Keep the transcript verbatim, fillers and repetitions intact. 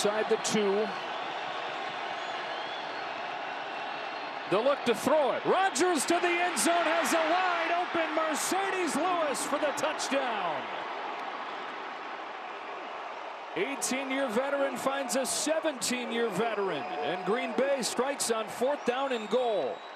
inside the two. The look to throw it. Rodgers to the end zone, has a wide open Marcedes Lewis for the touchdown. eighteen-year veteran finds a seventeen-year veteran, and Green Bay strikes on fourth down and goal.